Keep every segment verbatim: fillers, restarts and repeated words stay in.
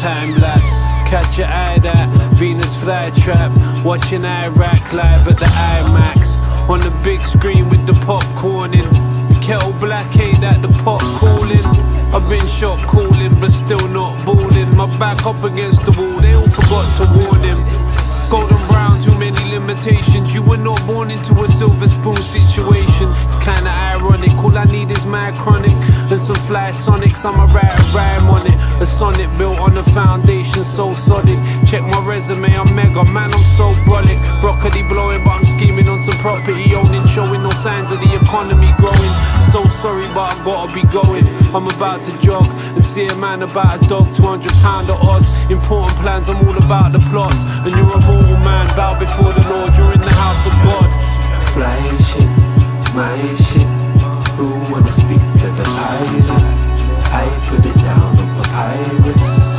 time lapse. Catch your eye that Venus flytrap. Watching Iraq live at the IMAX. On the big screen with the popcorn in. The kettle black ain't that the pot cooling. I've been shot cooling but still not balling. My back up against the wall, they all forgot to warn him. Golden brown, too many limitations. You were not born into a silver spoon situation. It's kinda ironic, all I need is mad chronic and some fly sonics, I'ma write a rhyme on it. A sonnet built on a foundation so solid. Check my resume, I'm mega, man, I'm so brolic. Broccoli blowing, but I'm scheming on some property owning. Showing no signs of the economy growing. So sorry, but I gotta be going. I'm about to jog and see a man about a dog. Two hundred pound of odds, important plans, I'm all about the plots. And you're a mortal man, bow before the Lord, you're in the house of God. Fly shit, my shit. Who wanna speak to the pilot? I put it down on papyrus.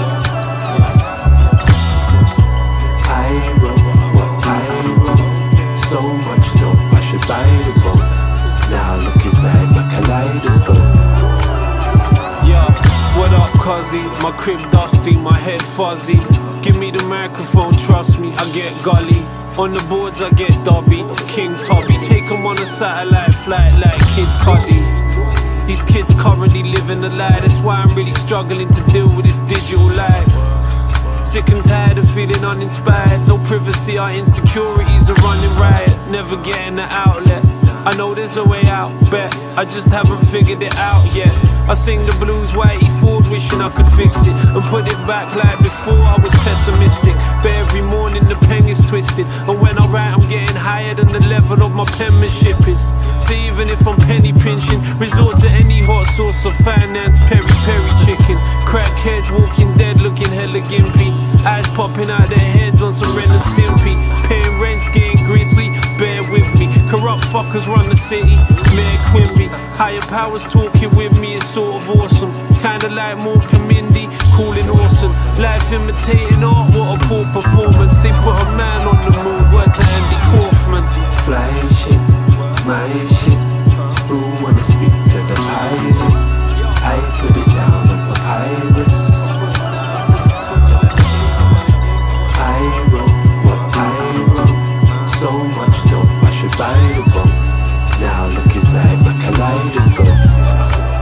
I wrote what I wrote. So much dope, I should buy the boat. Now look inside my kaleidoscope. Yeah, what up, cuzzy? My crib dusty, my head fuzzy. Give me the microphone, trust me, I get gully. On the boards I get Dobby, King Tubby. Take him on a satellite flight like Kid Cudi. These kids currently living a lie, that's why I'm really struggling to deal with this digital life. Sick and tired of feeling uninspired. No privacy, our insecurities are running riot. Never getting an outlet. I know there's a way out, bet I just haven't figured it out yet. I sing the blues whitey Ford, wishing I could fix it and put it back like before I was pessimistic. But every morning the pen is twisted, and when I write I'm getting higher than the level of my penmanship is. So even if I'm penny pinching, resort to any hot source of finance, peri peri chicken. Crackheads walking dead looking hella gimpy, eyes popping out their heads on some Ren and Stimpy. Paying rents, getting grisly, bear with me. Corrupt fuckers run the city, Mayor Quimby. Higher powers talking with me is sort of awesome. Kinda like Morgan Mindy, calling awesome. Life imitating art, what a poor performance. They put a man on the moon, word to Andy Kaufman. Fly shit, my shit. Who wanna speak to the pilot? I put it down on papyrus. I wrote what I wrote. So much dope, I should buy the boat. Now look inside my kaleidoscope.